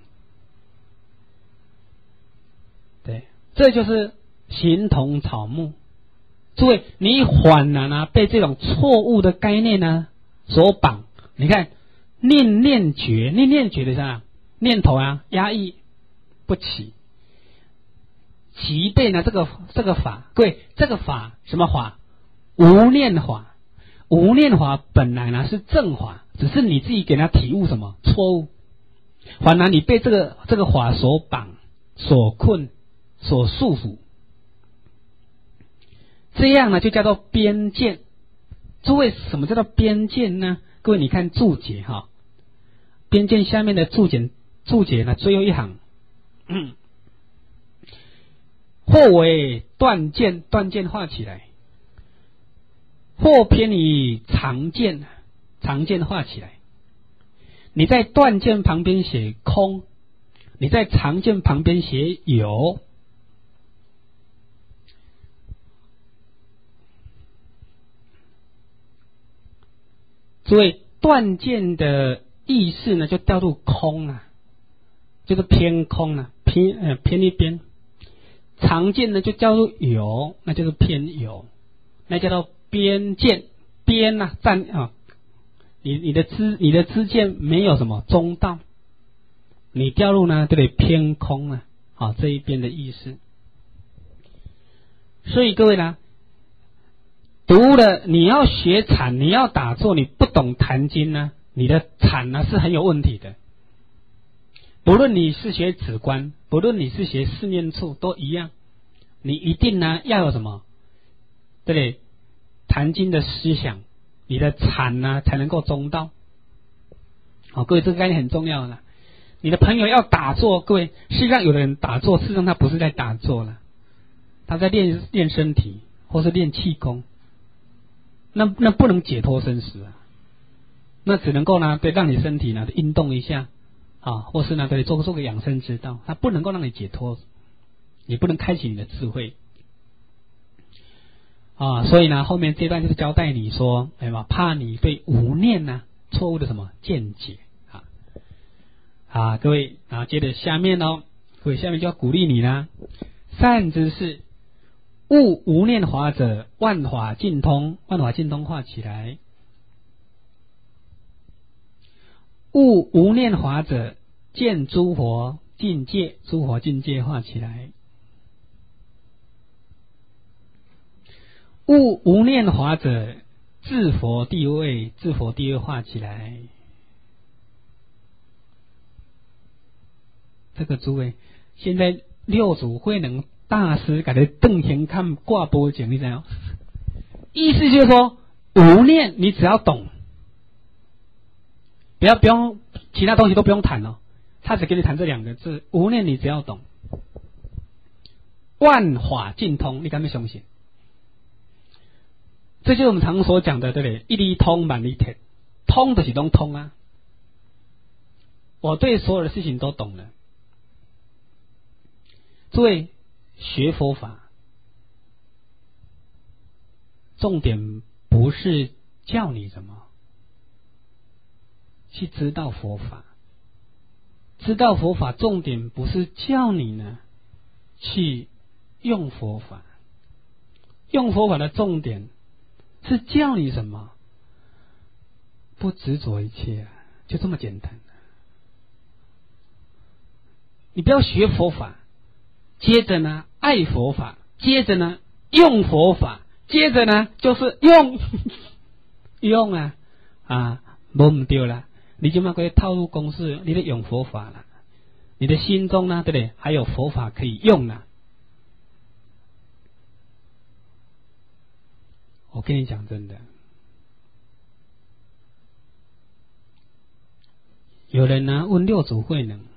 对，这就是形同草木。诸位，你反然啊被这种错误的概念呢所绑。你看，念念觉，念念觉的啥？念头啊压抑不起，即被呢这个这个法，各位，这个法什么法？无念法，无念法本来呢是正法，只是你自己给他体悟什么错误，反而你被这个这个法所绑、所困、所束缚，这样呢就叫做边见。诸位，什么叫做边见呢？各位，你看注解哈，边见下面的注解，注解呢最后一行，嗯，或为断见，断见画起来。或偏于常见，常见画起来。你在断见旁边写空，你在常见旁边写有。 诸位，断见的意识呢，就掉入空啊，就是偏空啊，偏呃偏一边。常见呢，就叫做有，那就是偏有，那叫做边见，边啊站啊，你你的知你的知见没有什么中道，你掉入呢，对不对？偏空啊，好这一边的意思。所以各位呢，读了你要学禅，你要打坐，你不懂坛经呢，你的禅呢是很有问题的。不论你是学止观，不论你是学四念处，都一样，你一定呢要有什么，对不对？坛经的思想，你的禅呢才能够中道。好，各位这个概念很重要了。你的朋友要打坐，各位，事实上有的人打坐，事实上他不是在打坐了，他在练练身体，或是练气功。那那不能解脱生死啊，那只能够呢，对，让你身体呢运动一下。啊，或是呢，对，做做个养生之道，它不能够让你解脱，也不能开启你的智慧啊。所以呢，后面这段就是交代你说，哎嘛，怕你对无念呢错误的什么见解啊啊，各位啊，接着下面哦，各位下面就要鼓励你啦。善知识，悟无念法者，万法尽通，万法尽通画起来。悟无念法者，见诸佛境界，诸佛境界画起来。悟无念法者，自佛地位，自佛地位画起来。这个诸位，现在六祖慧能大师给他瞪眼看挂波讲，你知道？意思就是说，无念你只要懂。不要不用其他东西都不用谈哦，他只给你谈这两个字，无念你只要懂，万法尽通，你敢不相信？这就是我们常所讲的，对不对？一理通，万理铁，通就是都通啊。我对所有的事情都懂了。诸位学佛法，重点不是教你什么。去知道佛法，知道佛法重点不是叫你呢去用佛法，用佛法的重点是叫你什么？不执着一切啊，就这么简单。你不要学佛法，接着呢爱佛法，接着呢用佛法，接着呢就是用用啊啊，没唔对啦。你就嘛可以套入公式，你得用佛法了，你的心中呢，对不对？还有佛法可以用呢。我跟你讲真的，有人呢问六祖慧能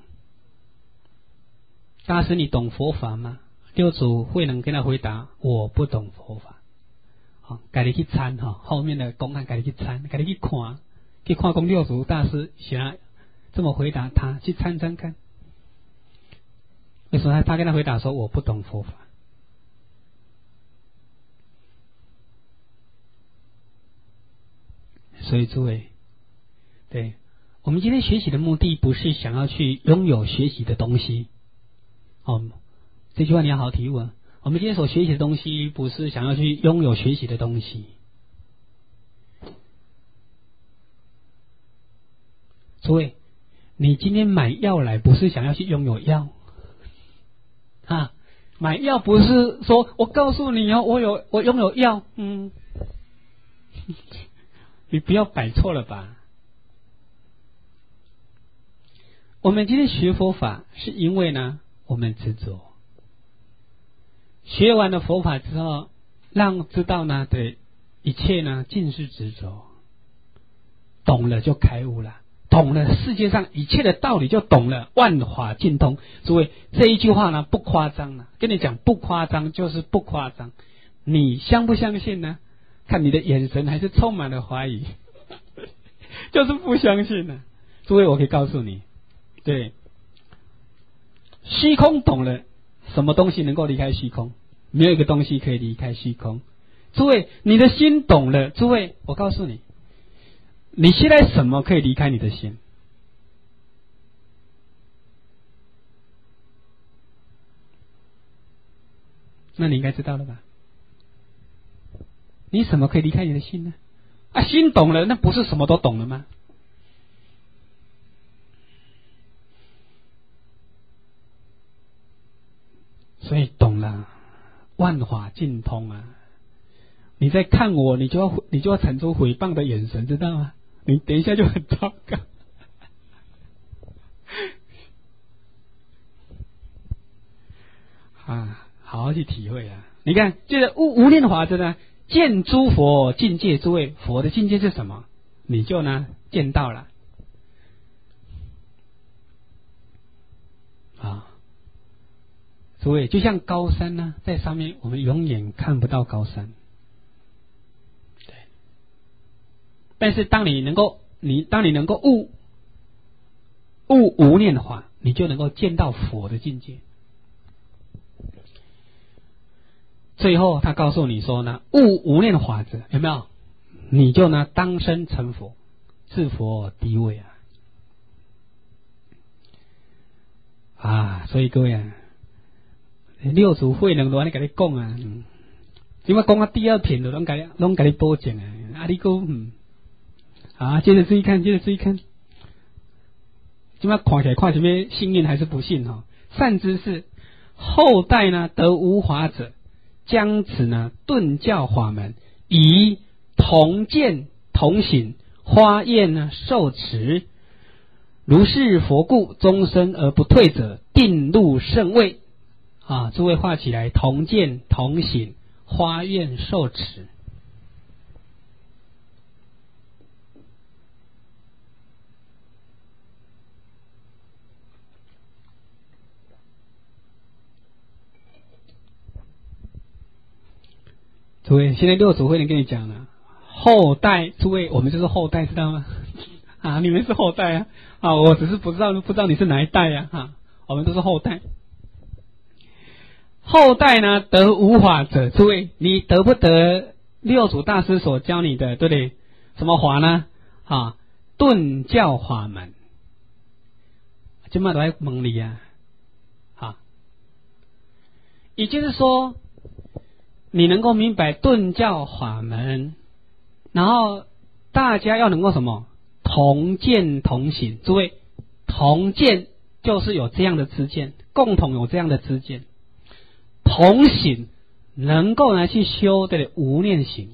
大师，你懂佛法吗？六祖慧能跟他回答：我不懂佛法。好，该你去参哈，后面的公案该你去参，该你去看。去看公六祖大师想这么回答他，去参参看。为什么他跟他回答说我不懂佛法？所以诸位，对我们今天学习的目的不是想要去拥有学习的东西。哦，这句话你要好好提问。我们今天所学习的东西不是想要去拥有学习的东西。诸位，你今天买药来不是想要去拥有药啊？买药不是说我告诉你哦，我有我拥有药，嗯，你不要摆错了吧？我们今天学佛法是因为呢，我们执着。学完了佛法之后，让知道呢，对一切呢尽是执着，懂了就开悟了。懂了世界上一切的道理就懂了，万法尽通。诸位，这一句话呢不夸张了，跟你讲不夸张就是不夸张。你相不相信呢？看你的眼神还是充满了怀疑，就是不相信呢。诸位，我可以告诉你，对，虚空懂了，什么东西能够离开虚空？没有一个东西可以离开虚空。诸位，你的心懂了，诸位，我告诉你。 你现在什么可以离开你的心？那你应该知道了吧？你什么可以离开你的心呢？啊，心懂了，那不是什么都懂了吗？所以懂了，万法尽通啊！你在看我，你就要你就要产出诽谤的眼神，知道吗？你等一下就很糟糕。啊，好好去体会啊！你看，这个无无念法则呢，见诸佛境界，诸位，佛的境界是什么？你就呢见到了啊！诸位，就像高山呢、啊，在上面我们永远看不到高山，对。但是当你能够，你当你能够悟悟无念法，你就能够见到佛的境界。最后他告诉你说呢，悟无念法则，有没有？你就呢当生成佛，自佛第位啊！啊，所以各位啊，六祖慧能都安尼跟你讲啊，嗯，今麦讲到第二品的，拢跟拢跟你保证啊，啊，你讲嗯，啊，接着注意看，接着注意看，今麦看起来看什么幸运还是不幸哈？善知识后代呢得无法者，将此呢顿教法门，以同见同行，花焰呢受持，如是佛故，终身而不退者，定入圣位。啊，诸位画起来，同见同行，花焰受持。诸位，现在六祖慧能跟你讲了，后代，诸位，我们就是后代，知道吗？啊，你们是后代啊，啊，我只是不知道，不知道你是哪一代呀、啊，啊，我们都是后代。后代呢得无法者，诸位，你得不得六祖大师所教你的，对不对？什么法呢？啊，顿教法门，今麦都在问你啊，啊，也就是说，你能够明白顿教法门，然后大家要能够什么同见同行，诸位，同见就是有这样的知见，共同有这样的知见。同行能够来去修的无念行，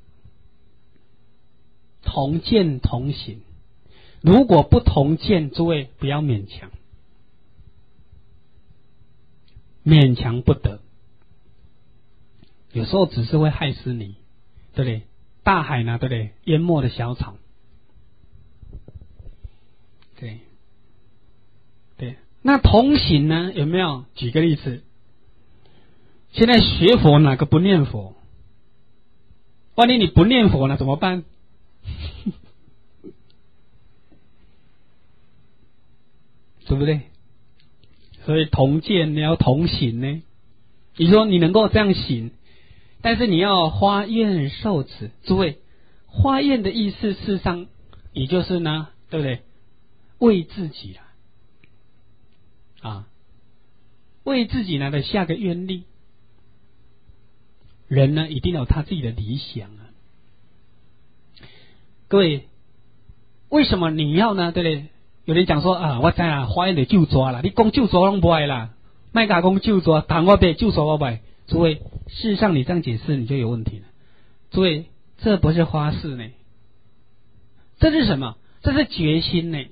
同见同行。如果不同见，诸位不要勉强，勉强不得，有时候只是会害死你，对不对？大海呢，对不对？淹没的小草，对对。那同行呢？有没有？举个例子。现在学佛哪个不念佛？万一你不念佛了怎么办？对不对？所以同见你要同行呢。你说你能够这样行，但是你要花焰受持。诸位，花焰的意思事实上也就是呢，对不对？为自己了啊，为自己呢的下个愿力。人呢，一定有他自己的理想啊！各位，为什么你要呢？对不对？有人讲说啊，我知啊，花焰得救抓啦，你讲救抓拢不爱啦，卖甲讲救抓，谈我别救抓我不。诸位，事实上你这样解释你就有问题了。诸位，这不是花式呢，这是什么？这是决心呢。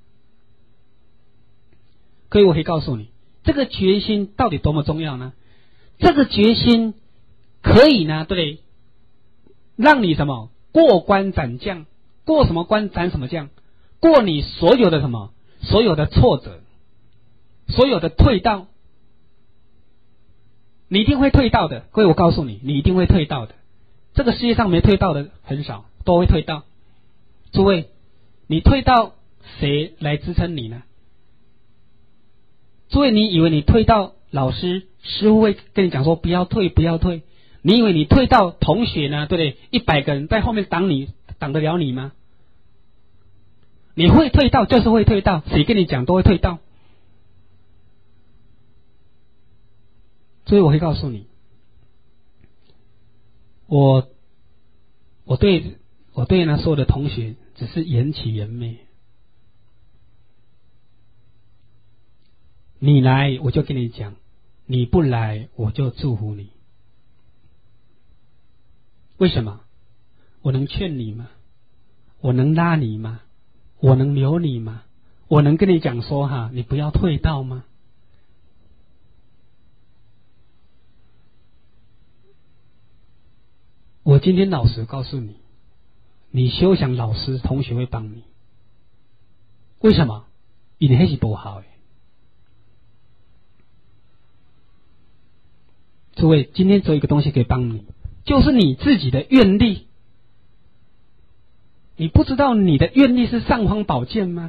各位，我可以告诉你，这个决心到底多么重要呢？这个决心。可以呢，对不对？让你什么过关斩将，过什么关斩什么将，过你所有的什么，所有的挫折，所有的退道，你一定会退道的。各位，我告诉你，你一定会退道的。这个世界上没退道的很少，都会退道。诸位，你退道，谁来支撑你呢？诸位，你以为你退道，老师师傅会跟你讲说不要退，不要退？你以为你退到同学呢，对不对？一百个人在后面挡你，挡得了你吗？ 你会退道就是会退道，谁跟你讲都会退道。所以我会告诉你，我我对我对那所有的同学只是言起言灭。你来我就跟你讲，你不来我就祝福你。为什么？我能劝你吗？我能拉你吗？我能留你吗？我能跟你讲说哈，你不要退道吗？我今天老实告诉你，你休想老师同学会帮你。为什么？因为那是不好的。诸位，今天只有一个东西可以帮你，就是你自己的愿力。你不知道你的愿力是尚方宝剑吗？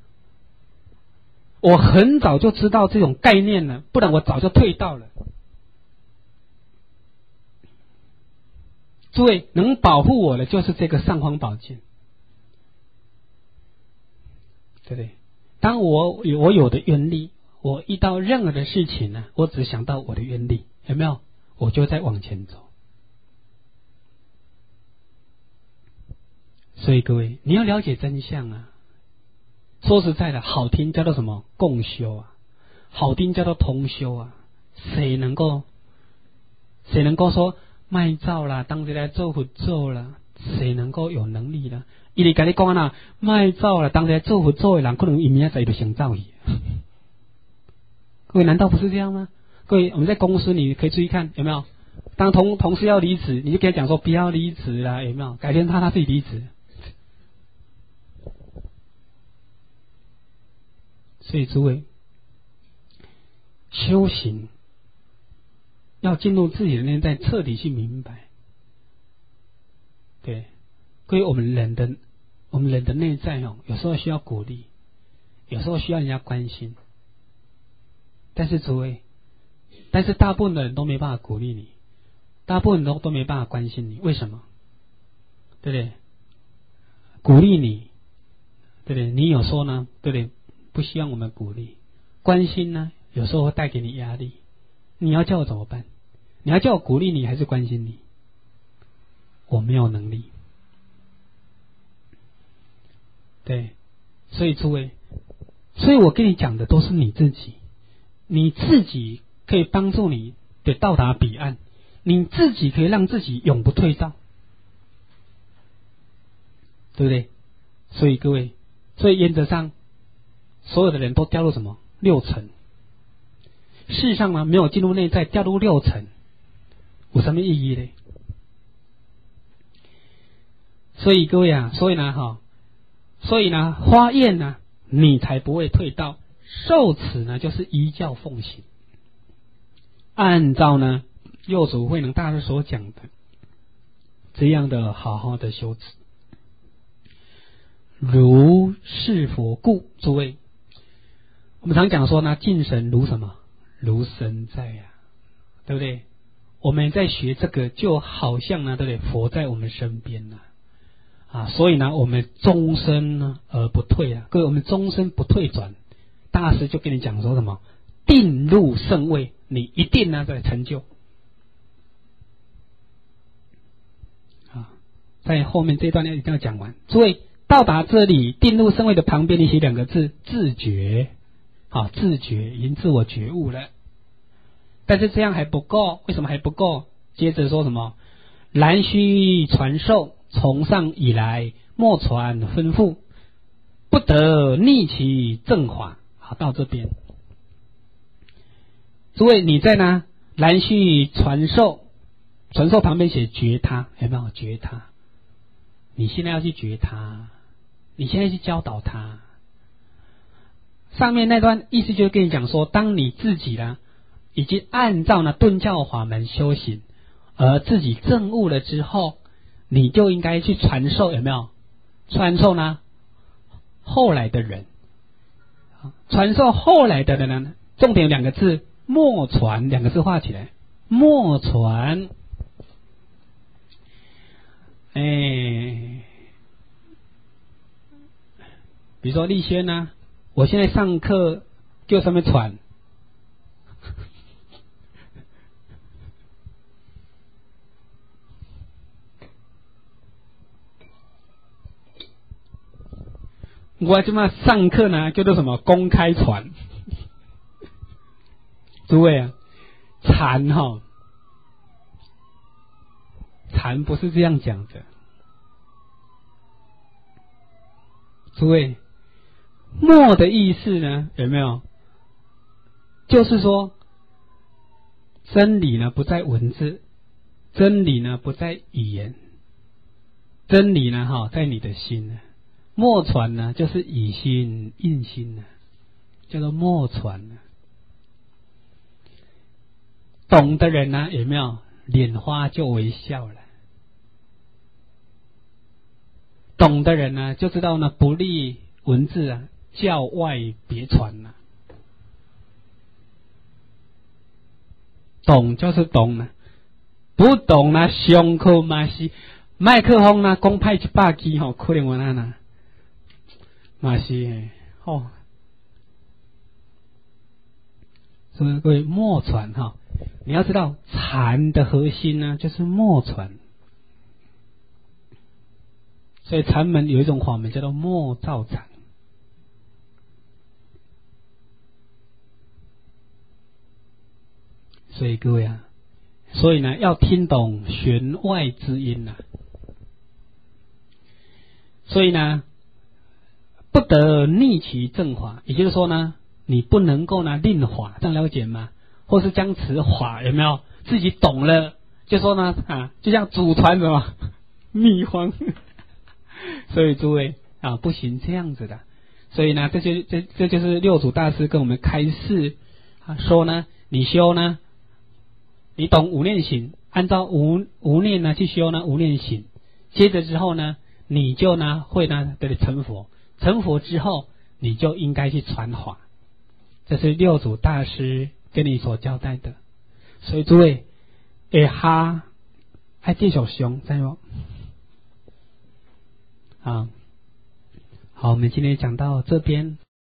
我很早就知道这种概念了，不然我早就退道了。诸位，能保护我的就是这个尚方宝剑，对不对？当我有我有的愿力，我遇到任何的事情呢，我只想到我的愿力，有没有？我就在往前走。所以各位，你要了解真相啊！说实在的，好听叫做什么？共修啊，好听叫做同修啊。谁能够，谁能够说卖照啦，当时来做佛做啦？谁能够有能力呢？伊哩跟你讲啦，卖照啦，当时来做佛做的人，可能一明仔就想造去。各位，难道不是这样吗？各位，我们在公司你可以注意看，有没有？当同同事要离职，你就跟他讲说不要离职啦，有没有？改天他他自己离职。所以诸位，修行要进入自己的内在，彻底去明白。对，各位，我们人的我们人的内在哦，有时候需要鼓励，有时候需要人家关心。但是诸位，但是大部分的人都没办法鼓励你，大部分人都都没办法关心你，为什么？对不对？鼓励你，对不对？你有时候呢，对不对？不希望我们鼓励，关心呢，有时候会带给你压力。你要叫我怎么办？你要叫我鼓励你还是关心你？我没有能力。对，所以诸位，所以我跟你讲的都是你自己，你自己可以帮助你得到达彼岸，你自己可以让自己永不退道，对不对？所以各位，所以原则上，所有的人都掉入什么六尘？事实上呢，没有进入内在，掉入六尘，有什么意义呢？所以各位啊，所以呢，哈，所以呢，花宴呢，你才不会退道。受持呢，就是依教奉行，按照呢六祖慧能大师所讲的这样的好好的修持。如是佛故，诸位，我们常讲说呢，敬神如什么？如神在呀、啊，对不对？我们在学这个，就好像呢，对不对？佛在我们身边呢、啊，啊，所以呢，我们终身呢而不退啊。各位，我们终身不退转，大师就跟你讲说什么？定入圣位，你一定呢在成就。啊，在后面这段要一定要讲完。诸位，到达这里定入圣位的旁边，你写两个字：自觉。好，自觉已经自我觉悟了，但是这样还不够。为什么还不够？接着说什么？然须传授，从上以来莫传吩咐，不得逆其正法。好，到这边，诸位你在呢？然须传授，传授旁边写觉他，有没有觉他？你现在要去觉他，你现在去教导他。上面那段意思就是跟你讲说，当你自己呢已经按照呢顿教法门修行，而自己证悟了之后，你就应该去传授，有没有？传授呢后来的人，传授后来的人呢，重点有两个字，默传，两个字画起来，默传。哎， 比如说立轩呢、啊，我现在上课就上面传，我这么上课呢叫做什么公开传，诸位啊，禅哈，禅不是这样讲的，诸位。默的意思呢，有没有？就是说，真理呢不在文字，真理呢不在语言，真理呢哈在你的心呢。默传呢就是以心印心呢，叫做默传呢。懂的人呢有没有脸花就微笑了？懂的人呢就知道呢不立文字啊。教外别传呐、啊，懂就是懂了、啊，不懂啊，上课嘛是麦克风啦，讲派一百支吼，可能我那呐，嘛是诶，吼，所以各位默传哈，你要知道禅的核心呢，就是默传，所以禅门有一种法门叫做默照禅。所以各位啊，所以呢，要听懂弦外之音呐、啊。所以呢，不得逆其正法，也就是说呢，你不能够呢令法，这样了解吗？或是将此法有没有自己懂了，就说呢啊，就像祖传什么秘方。所以诸位啊，不行这样子的。所以呢，这些这这就是六祖大师跟我们开示啊，说呢，你修呢。你懂无念行，按照无无念呢去修呢无念行，接着之后呢，你就呢会呢得成佛，成佛之后你就应该去传法，这是六祖大师跟你所交代的。所以诸位，哎哈，还继续凶，在吗？啊，好，我们今天讲到这边。